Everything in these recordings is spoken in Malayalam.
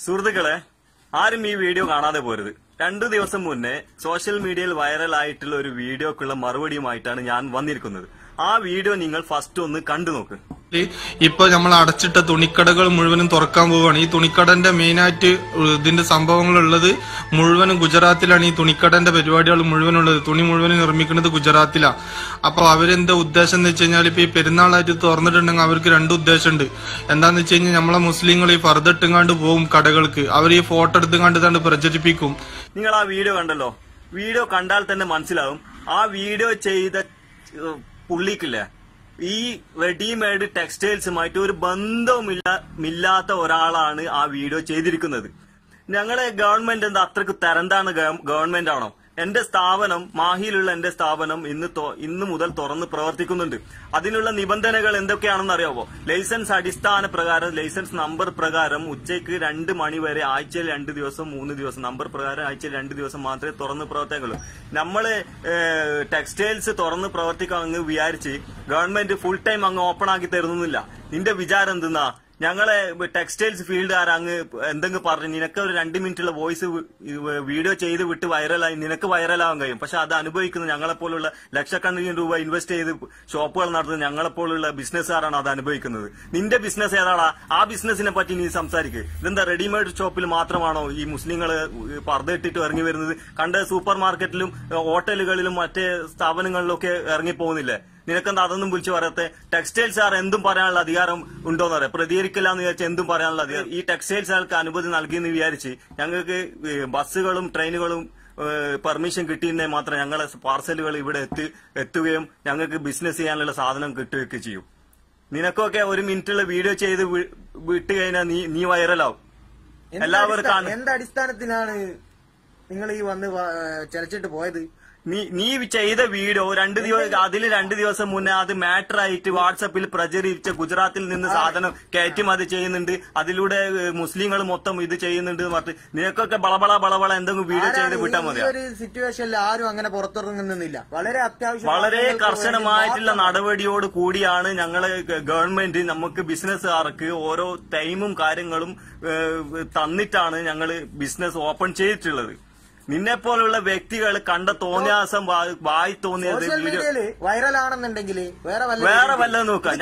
സുഹൃത്തുക്കളെ, ആരും ഈ വീഡിയോ കാണാതെ പോരുത്. 2 ദിവസം മുന്നേ സോഷ്യൽ മീഡിയയിൽ വൈറലായിട്ടുള്ള ഒരു വീഡിയോക്കുള്ള മറുപടിയുമായിട്ടാണ് ഞാൻ വന്നിരിക്കുന്നത്. ആ വീഡിയോ നിങ്ങൾ ഫസ്റ്റ് ഒന്ന് കണ്ടു നോക്ക്. ഇപ്പൊ നമ്മൾ അടച്ചിട്ട തുണിക്കടകൾ മുഴുവനും തുറക്കാൻ പോവുകയാണ്. ഈ തുണിക്കടന്റെ മെയിനായിട്ട് ഇതിന്റെ സംഭവങ്ങളുള്ളത് മുഴുവനും ഗുജറാത്തിലാണ്. ഈ തുണിക്കടന്റെ പരിപാടികൾ മുഴുവനുള്ളത്, തുണി മുഴുവനും നിർമ്മിക്കുന്നത് ഗുജറാത്തിലാണ്. അപ്പൊ അവരെന്താ ഉദ്ദേശം എന്ന് വെച്ച് കഴിഞ്ഞാൽ, ഇപ്പൊ ഈ പെരുന്നാളായിട്ട് തുറന്നിട്ടുണ്ടെങ്കിൽ അവർക്ക് 2 ഉദ്ദേശമുണ്ട്. എന്താന്ന് വെച്ച് കഴിഞ്ഞാൽ നമ്മളെ മുസ്ലിങ്ങൾ ഈ ഫർദ ഇട്ടുങ്ങാണ്ട് പോവും കടകൾക്ക്, അവർ ഈ ഫോട്ടോ എടുത്തുകാണ്ട് പ്രചരിപ്പിക്കും. നിങ്ങൾ ആ വീഡിയോ കണ്ടല്ലോ. വീഡിയോ കണ്ടാൽ തന്നെ മനസ്സിലാവും ആ വീഡിയോ ചെയ്ത പുള്ളിക്കില്ല ഈ റെഡിമെയ്ഡ് ടെക്സ്റ്റൈൽസുമായിട്ട് ഒരു ബന്ധവുമില്ലാത്ത ഒരാളാണ് ആ വീഡിയോ ചെയ്തിരിക്കുന്നത്. ഞങ്ങളെ ഗവൺമെന്റ് എന്താ അത്രക്ക് തരംതാണ് ഗവൺമെന്റ് ആണോ? എന്റെ സ്ഥാപനം, മാഹിയിലുള്ള എന്റെ സ്ഥാപനം ഇന്ന് മുതൽ തുറന്ന് പ്രവർത്തിക്കുന്നുണ്ട്. അതിനുള്ള നിബന്ധനകൾ എന്തൊക്കെയാണെന്ന് അറിയാവോ? ലൈസൻസ് അടിസ്ഥാന പ്രകാരം, ലൈസൻസ് നമ്പർ പ്രകാരം ഉച്ചയ്ക്ക് 2 മണി വരെ ആഴ്ചയിൽ 2 ദിവസം 3 ദിവസം നമ്പർ പ്രകാരം ആഴ്ചയിൽ 2 ദിവസം മാത്രമേ തുറന്ന് പ്രവർത്തിക്കുള്ളൂ. നമ്മള് ടെക്സ്റ്റൈൽസ് തുറന്ന് പ്രവർത്തിക്കാമെന്ന് വിചാരിച്ച് ഗവൺമെന്റ് ഫുൾ ടൈം അങ്ങ് ഓപ്പൺ ആക്കി തരുന്നില്ല. നിന്റെ വിചാരം എന്തെന്നാ? ഞങ്ങളെ ടെക്സ്റ്റൈൽസ് ഫീൽഡുകാർ അങ്ങ് എന്തെങ്കിലും പറഞ്ഞു നിനക്ക് ഒരു 2 മിനിറ്റുള്ള വോയിസ് വീഡിയോ ചെയ്ത് വിട്ട് വൈറലായി നിനക്ക് വൈറലാവാൻ കഴിയും. പക്ഷെ അത് അനുഭവിക്കുന്നത് ഞങ്ങളെപ്പോലുള്ള ലക്ഷക്കണക്കിന് രൂപ ഇൻവെസ്റ്റ് ചെയ്ത് ഷോപ്പുകൾ നടത്തുന്ന ഞങ്ങളെപ്പോലുള്ള ബിസിനസ്സുകാരാണ് അത് അനുഭവിക്കുന്നത്. നിന്റെ ബിസിനസ് ഏതാടാ? ആ ബിസിനസിനെ പറ്റി നീ സംസാരിക്കുക. ഇതെന്താ റെഡിമെയ്ഡ് ഷോപ്പിൽ മാത്രമാണോ ഈ മുസ്ലിങ്ങള് പർദ്ദ ഇട്ടിട്ട് ഇറങ്ങി വരുന്നത്? കണ്ട സൂപ്പർ മാർക്കറ്റിലും ഹോട്ടലുകളിലും മറ്റേ സ്ഥാപനങ്ങളിലൊക്കെ ഇറങ്ങി പോകുന്നില്ലേ? നിനക്കെന്താ അതൊന്നും വിളിച്ചു പറയാത്തെ? ടെക്സ്റ്റൈൽസ് ആർ എന്തും പറയാനുള്ള അധികാരം ഉണ്ടോന്ന് പറയാം. പ്രതികരിക്കില്ല എന്ന് വിചാരിച്ചാൽ എന്തും പറയാനുള്ള അധികാരം ഈ ടെക്സ്റ്റൈൽസ് ആൾക്ക് അനുമതി നൽകിയെന്ന് വിചാരിച്ച് ഞങ്ങൾക്ക് ബസ്സുകളും ട്രെയിനുകളും പെർമിഷൻ കിട്ടിയെന്നെ മാത്രം ഞങ്ങളെ പാർസലുകൾ ഇവിടെ എത്തുകയും ഞങ്ങൾക്ക് ബിസിനസ് ചെയ്യാനുള്ള സാധനം കിട്ടുകയൊക്കെ ചെയ്യും. നിനക്കൊക്കെ 1 മിനിറ്റുള്ള വീഡിയോ ചെയ്ത് വിട്ട് കഴിഞ്ഞാൽ നീ വൈറലാവും. എല്ലാവർക്കും എന്തടിസ്ഥാനത്തിലാണ് നിങ്ങൾ ഈ വന്ന് ചലച്ചിട്ട് പോയത്? നീ ചെയ്ത വീഡിയോ 2 ദിവസം, അതിൽ 2 ദിവസം മുന്നേ അത് മാറ്റർ ആയിട്ട് വാട്സപ്പിൽ പ്രചരിപ്പിച്ച ഗുജറാത്തിൽ നിന്ന് സാധനം കയറ്റുമതി ചെയ്യുന്നുണ്ട്, അതിലൂടെ മുസ്ലിങ്ങൾ മൊത്തം ഇത് ചെയ്യുന്നുണ്ട് പറഞ്ഞിട്ട് നിനക്കൊക്കെ ബളബള എന്തെങ്കിലും വീഡിയോ ചെയ്ത് വിട്ടാൽ മതി. ഒരു സിറ്റുവേഷനിൽ ആരും അങ്ങനെ പുറത്തിറങ്ങുന്നില്ല. വളരെ അത്യാവശ്യം, വളരെ കർശനമായിട്ടുള്ള നടപടിയോട് കൂടിയാണ് ഞങ്ങള് ഗവൺമെന്റ് നമുക്ക് ബിസിനസ്സുകാർക്ക് ഓരോ ടൈമും കാര്യങ്ങളും തന്നിട്ടാണ് ഞങ്ങള് ബിസിനസ് ഓപ്പൺ ചെയ്തിട്ടുള്ളത്. നിന്നെ പോലുള്ള വ്യക്തികൾ കണ്ട തോന്നിയാസം വായി തോന്നിയത് വൈറലാണെന്നുണ്ടെങ്കിൽ വേറെ വല്ലതും നോക്കാം.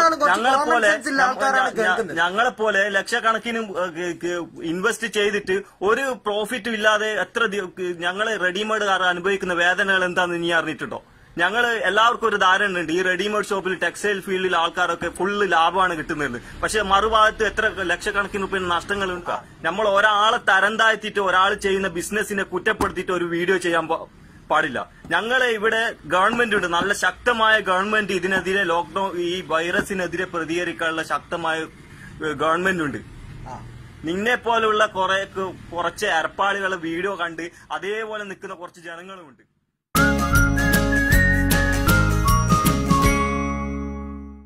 ഞങ്ങളെപ്പോലെ ലക്ഷക്കണക്കിന് ഇൻവെസ്റ്റ് ചെയ്തിട്ട് ഒരു പ്രോഫിറ്റും ഇല്ലാതെ ഞങ്ങള് റെഡിമെയ്ഡുകാർ അനുഭവിക്കുന്ന വേദനകൾ എന്താണെന്ന് നീ അറിഞ്ഞിട്ടുണ്ടോ? ഞങ്ങള് എല്ലാവർക്കും ഒരു ധാരണ ഉണ്ട്, ഈ റെഡിമെയ്ഡ് ഷോപ്പിൽ ടെക്സ്റ്റൈൽ ഫീൽഡിൽ ആൾക്കാരൊക്കെ ഫുള്ള് ലാഭമാണ് കിട്ടുന്നത്. പക്ഷെ മറുഭാഗത്ത് എത്ര ലക്ഷക്കണക്കിന് രൂപ നഷ്ടങ്ങൾ ഉണ്ടാ. നമ്മൾ ഒരാളെ തരം താഴ്ത്തിയിട്ട് ഒരാൾ ചെയ്യുന്ന ബിസിനസിനെ കുറ്റപ്പെടുത്തിയിട്ട് ഒരു വീഡിയോ ചെയ്യാൻ പാടില്ല. ഞങ്ങളെ ഇവിടെ ഗവൺമെന്റ് ഉണ്ട്, നല്ല ശക്തമായ ഗവൺമെന്റ്. ഇതിനെതിരെ ലോക്ക്ഡൌൺ, ഈ വൈറസിനെതിരെ പ്രതികരിക്കാനുള്ള ശക്തമായ ഗവൺമെന്റ് ഉണ്ട്. നിന്നെ പോലുള്ള കുറച്ച് അരപ്പാളികളെ വീഡിയോ കണ്ട് അതേപോലെ നിൽക്കുന്ന കുറച്ച് ജനങ്ങളുമുണ്ട്.